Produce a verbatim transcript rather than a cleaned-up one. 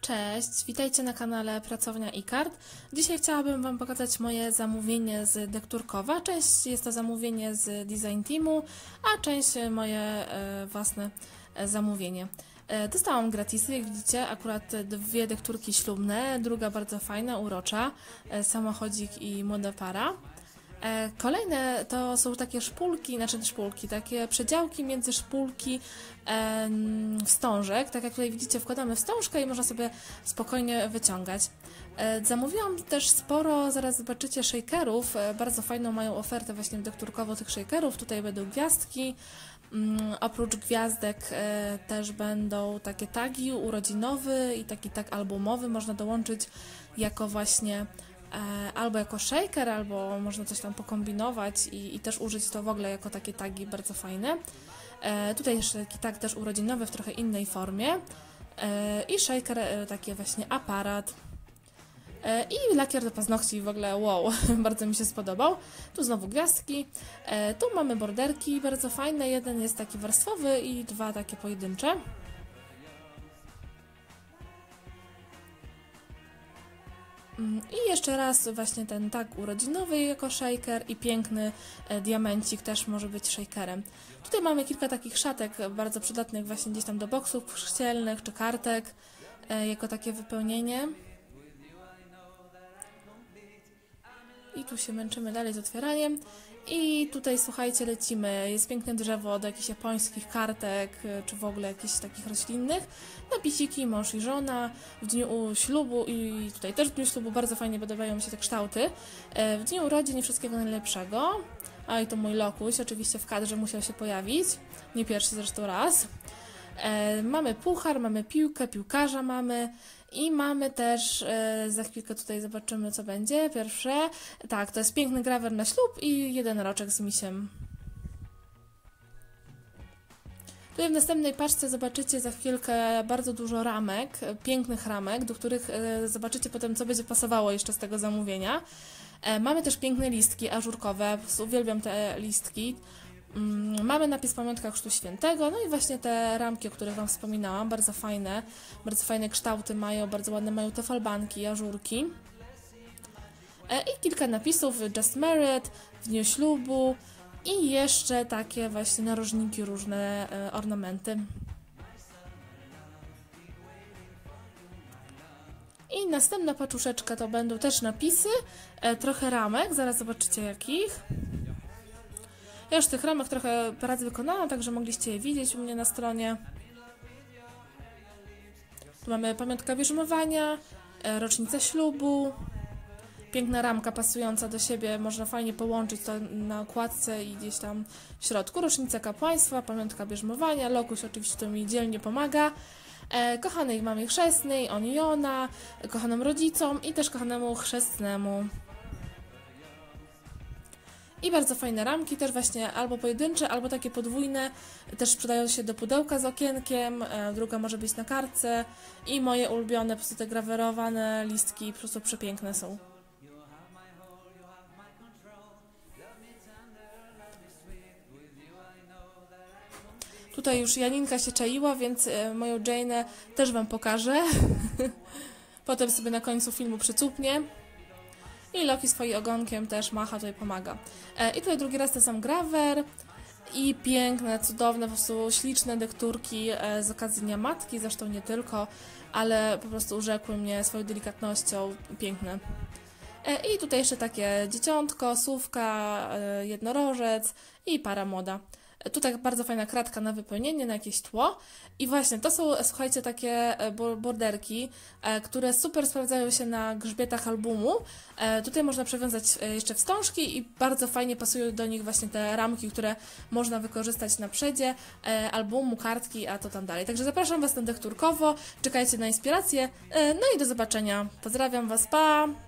Cześć, witajcie na kanale Pracownia iCard. Dzisiaj chciałabym Wam pokazać moje zamówienie z Dekturkowa. Część jest to zamówienie z Design Teamu, a część moje e, własne e, zamówienie. E, dostałam gratisy, jak widzicie, akurat dwie dekturki ślubne, druga bardzo fajna, urocza, e, samochodzik i młoda para. E, kolejne to są takie szpulki, znaczy szpulki, takie przedziałki między szpulki e, wstążek. Tak jak tutaj widzicie, wkładamy wstążkę i można sobie spokojnie wyciągać. E, zamówiłam też sporo, zaraz zobaczycie, shakerów. E, bardzo fajną mają ofertę właśnie dekturkowo tych shakerów. Tutaj będą gwiazdki. Mm, oprócz gwiazdek e, też będą takie tagi urodzinowy i taki tag albumowy. Można dołączyć jako właśnie albo jako shaker, albo można coś tam pokombinować i, i też użyć to w ogóle jako takie tagi bardzo fajne. E, tutaj jeszcze taki tag też urodzinowy w trochę innej formie e, i shaker, e, taki właśnie aparat e, i lakier do paznokci, w ogóle wow, bardzo mi się spodobał. Tu znowu gwiazdki, e, tu mamy borderki bardzo fajne, jeden jest taki warstwowy i dwa takie pojedyncze. I jeszcze raz właśnie ten tag urodzinowy jako shaker i piękny e, diamencik też może być shakerem. Tutaj mamy kilka takich szatek bardzo przydatnych właśnie gdzieś tam do boksów chrzcielnych czy kartek e, jako takie wypełnienie. I tu się męczymy dalej z otwieraniem. I tutaj słuchajcie, lecimy. Jest piękne drzewo do jakichś japońskich kartek, czy w ogóle jakichś takich roślinnych. Napisiki, mąż i żona, w dniu ślubu i tutaj też w dniu ślubu bardzo fajnie podobają mi się te kształty. W dniu urodzin wszystkiego najlepszego. A i to mój lokuś, oczywiście w kadrze musiał się pojawić. Nie pierwszy zresztą raz. E, mamy puchar, mamy piłkę, piłkarza mamy i mamy też, e, za chwilkę tutaj zobaczymy co będzie, pierwsze, tak, to jest piękny grawer na ślub i jeden roczek z misiem. Tutaj w następnej paczce zobaczycie za chwilkę bardzo dużo ramek, pięknych ramek, do których e, zobaczycie potem co będzie pasowało jeszcze z tego zamówienia. E, mamy też piękne listki ażurkowe, uwielbiam te listki. Mamy napis pamiątka Chrztu Świętego, no i właśnie te ramki, o których Wam wspominałam, bardzo fajne, bardzo fajne kształty mają, bardzo ładne mają te falbanki, ażurki. I kilka napisów, Just Married, w dniu ślubu i jeszcze takie właśnie narożniki, różne ornamenty. I następna paczuszeczka to będą też napisy, trochę ramek, zaraz zobaczycie jakich. Ja już tych ramek trochę pracy wykonałam, także mogliście je widzieć u mnie na stronie. Tu mamy pamiątka bierzmowania, rocznica ślubu, piękna ramka pasująca do siebie, można fajnie połączyć to na okładce i gdzieś tam w środku. Rocznica kapłaństwa, pamiątka bierzmowania, lokuś oczywiście to mi dzielnie pomaga. E, kochanej mamie chrzestnej, on i ona, kochanym rodzicom i też kochanemu chrzestnemu. I bardzo fajne ramki, też właśnie albo pojedyncze, albo takie podwójne, też przydają się do pudełka z okienkiem, e, druga może być na kartce i moje ulubione, po prostu te grawerowane listki, po prostu przepiękne są. Tutaj już Janinka się czaiła, więc e, moją Jane'ę też Wam pokażę. Potem sobie na końcu filmu przycupnie. I Loki swoim ogonkiem też macha, tutaj pomaga. E, I tutaj drugi raz ten sam grawer i piękne, cudowne, po prostu śliczne dekturki e, z okazji Dnia Matki, zresztą nie tylko, ale po prostu urzekły mnie swoją delikatnością, piękne. E, I tutaj jeszcze takie dzieciątko, sówka, e, jednorożec i para młoda. Tutaj bardzo fajna kratka na wypełnienie, na jakieś tło. I właśnie to są, słuchajcie, takie borderki, które super sprawdzają się na grzbietach albumu. Tutaj można przewiązać jeszcze wstążki i bardzo fajnie pasują do nich właśnie te ramki, które można wykorzystać na przedzie albumu, kartki, a to tam dalej. Także zapraszam Was na dekturkowo, czekajcie na inspirację, no i do zobaczenia. Pozdrawiam Was, pa!